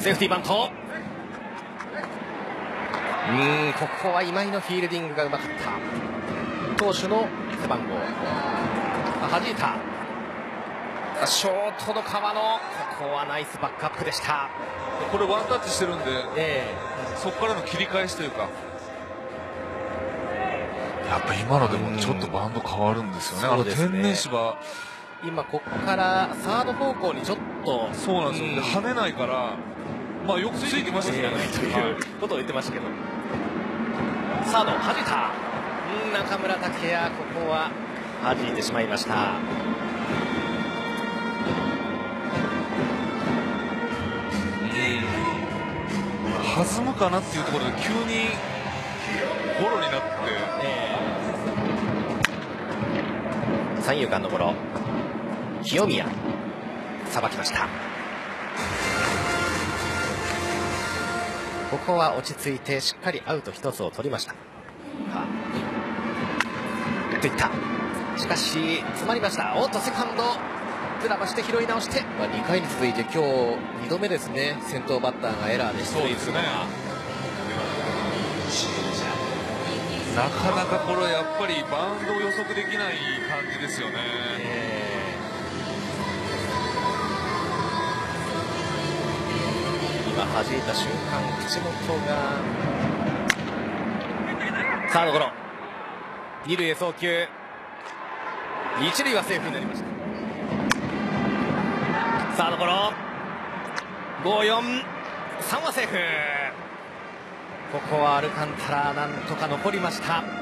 セーフティーバント。ここは今井のフィールディングがうまかった。投手の背番号弾いた。ショートの川野、ここはナイスバックアップでした。 これワンタッチしてるんで、そこからの切り返しというか、やっぱ今のでもちょっとバウンド変わるんですよね。天然芝、 今ここからサード方向にちょっと、 そうなんですよ。跳ねないから、まあよくついてきましたけどね、 ということを言ってましたけど、サード弾いた。中村剛也、ここは弾いてしまいました。 弾むかなっていうところで急にゴロになって、 三遊間のゴロ、清宮さばきました。ここは落ち着いてしっかりアウト一つを取りました。といった、しかし詰まりました。おっとセカンドずらばして拾い直して、2回に続いて今日2度目ですね。先頭バッターがエラーで出塁するのは、 なかなかこれやっぱりバウンドを予測できない感じですよね。 今弾いた瞬間、口元がサードゴロ、二塁へ送球、一塁はセーフになりました。サードゴロ、5、4、3はセーフ。ここはアルカンタラなんとか残りました。